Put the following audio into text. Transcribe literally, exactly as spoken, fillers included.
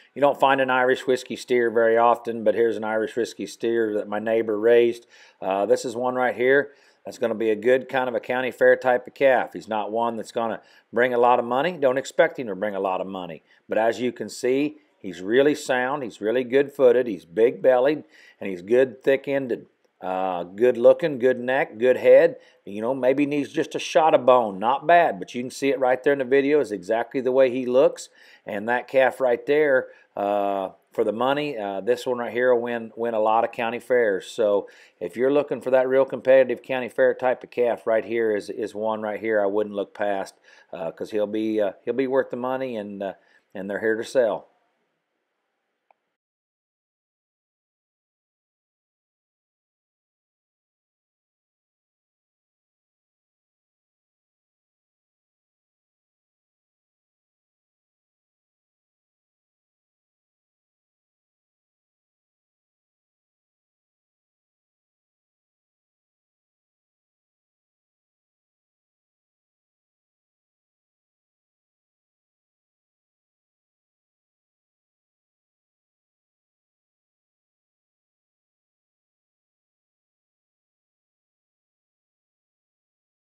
You don't find an Irish whiskey steer very often, but here's an Irish whiskey steer that my neighbor raised. Uh, this is one right here that's going to be a good kind of a county fair type of calf. He's not one that's going to bring a lot of money. Don't expect him to bring a lot of money. But as you can see, he's really sound. He's really good-footed. He's big-bellied, and he's good thick-ended. Uh, good looking, good neck, good head. You know, maybe needs just a shot of bone. Not bad, but you can see it right there in the video is exactly the way he looks. And that calf right there, uh, for the money, uh, this one right here will win, win a lot of county fairs. So if you're looking for that real competitive county fair type of calf, right here is, is one right here I wouldn't look past because uh, he'll be uh, he'll be worth the money, and uh, and they're here to sell.